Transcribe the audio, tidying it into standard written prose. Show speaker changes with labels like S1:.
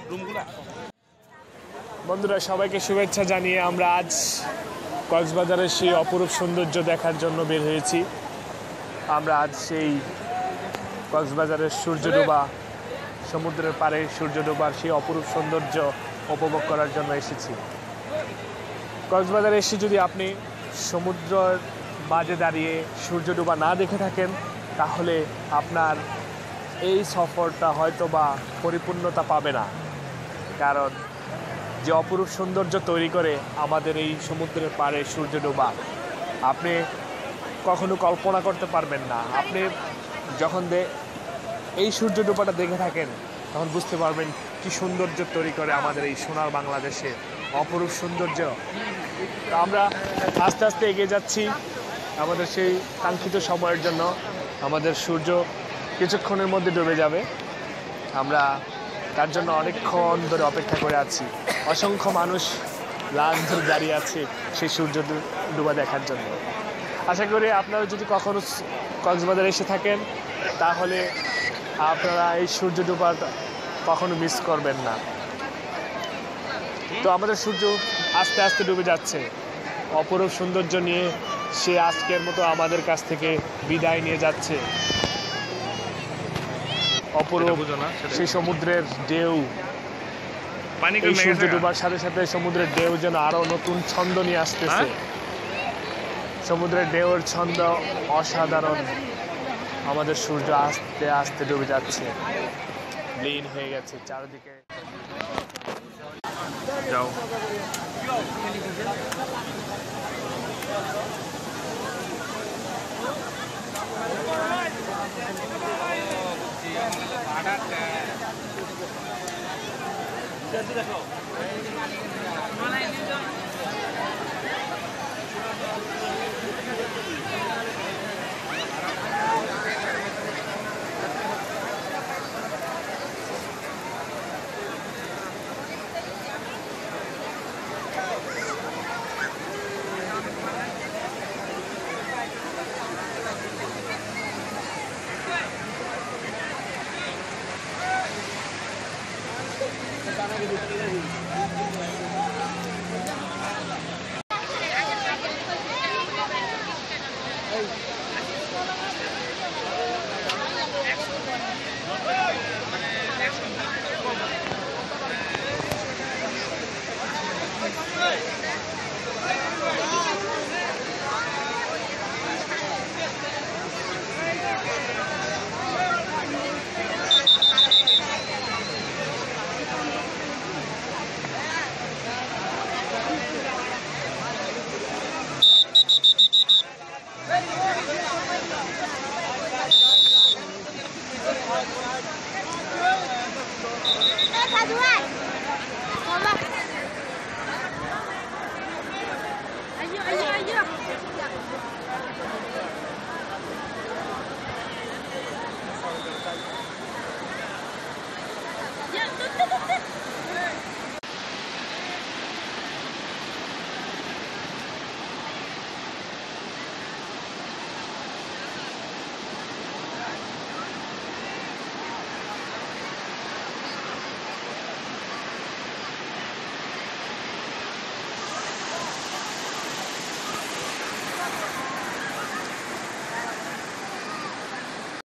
S1: বন্ধুরা সবাইকে শুভেচ্ছা জানিয়ে আমরা আজ কক্সবাজারের সেই অপরূপ সৌন্দর্য দেখার জন্য বের হয়েছি। আমরা আজ সেই কক্সবাজারের সূর্যডোবা, সমুদ্রের পাড়ে সূর্যডোবার সেই অপরূপ সৌন্দর্য উপভোগ করার জন্য এসেছি। কক্সবাজারে এসে যদি আপনি সমুদ্রের মাঝে দাঁড়িয়ে সূর্যডোবা না দেখে থাকেন, তাহলে আপনার এই সফরটা হয়তো বা পরিপূর্ণতা পাবে না। কারণ যে অপরূপ সৌন্দর্য তৈরি করে আমাদের এই সমুদ্রের পাড়ে সূর্যডোবা, আপনি কখনো কল্পনা করতে পারবেন না। আপনি যখন এই সূর্যডোবাটা দেখে থাকেন, তখন বুঝতে পারবেন কি সৌন্দর্য তৈরি করে আমাদের এই সোনার বাংলাদেশে অপরূপ সৌন্দর্য। তো আমরা আস্তে আস্তে এগিয়ে যাচ্ছি আমাদের সেই কাঙ্ক্ষিত সময়ের জন্য। আমাদের সূর্য কিছুক্ষণের মধ্যে ডুবে যাবে, আমরা তার জন্য অনেকক্ষণ ধরে অপেক্ষা করে আছি। অসংখ্য মানুষ লাইন ধরে দাঁড়িয়ে আছে সেই সূর্য ডুবা দেখার জন্য। আশা করি আপনারা যদি কখনো কক্সবাজারে এসে থাকেন, তাহলে আপনারা এই সূর্য ডুবা কখনো মিস করবেন না। তো আমাদের সূর্য আস্তে আস্তে ডুবে যাচ্ছে, অপরূপ সৌন্দর্য নিয়ে সে আজকের মতো আমাদের কাছ থেকে বিদায় নিয়ে যাচ্ছে। অপরূপ সেই সমুদ্রের ঢেউ, এই সূর্য ডুবার সাথে সাথে সমুদ্রের ঢেউ যেন আরো নতুন ছন্দ নিয়ে আসতেছে। সমুদ্রের ঢেউয়ের ছন্দ অসাধারণ। আমাদের সূর্য আস্তে আস্তে ডুবে যাচ্ছে, লীন হয়ে গেছে চারিদিকে। যাও দেখো
S2: Ya,